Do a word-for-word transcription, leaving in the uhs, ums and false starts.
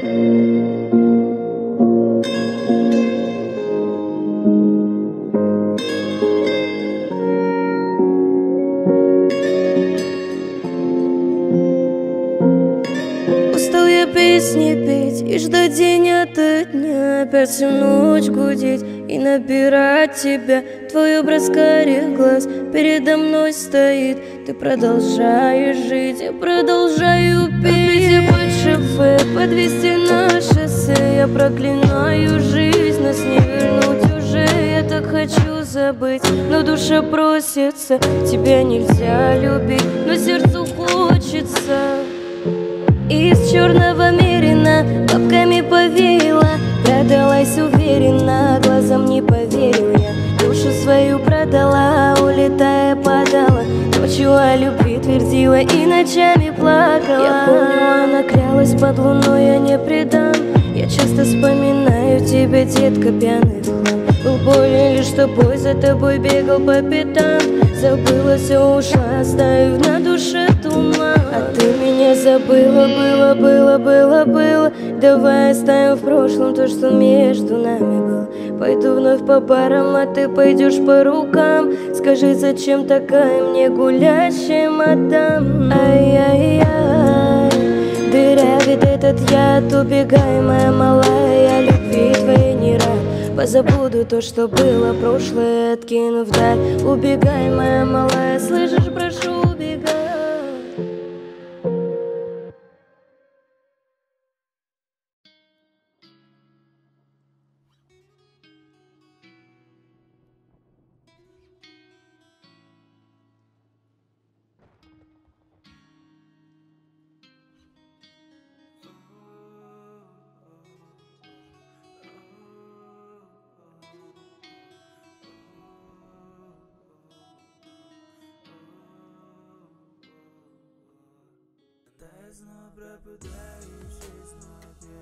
Устал я песни петь и ждать день ото дня, опять всю ночь гудеть и набирать тебя. Твой образ карих глаз передо мной стоит. Ты продолжаешь жить, я продолжаю петь. Я под шофе, подвести на шоссе. Я проклинаю жизнь, нас не вернуть уже. Я так хочу забыть, но душа просится. Тебя нельзя любить, но сердцу хочется. Из черного мерина бабками повеяла, продалась уверенно, глазам не поверил я. Душу свою продала, улетая подала. Ночью о любви твердила и ночами плакала. Я помню, она клялась под луной, я не предам. Я часто вспоминаю тебя, детка, пьяный в хлам. Был болен лишь тобой, за тобой бегал по пятам. Забыла, все ушла, оставив на душе туман. А ты меня забыла, было, было, было, было. Давай оставим в прошлом то, что между нами было. Пойду вновь по барам, а ты пойдешь по рукам. Скажи, зачем такая мне гулящая мадам? Ай-яй-яй, дыря, ведь этот яд, убегай, моя малая, я любви твоей не рад. Позабуду то, что было прошлое, откину вдаль. Убегай, моя малая, слышишь, прошу, убегай. Снова пропадающий, снова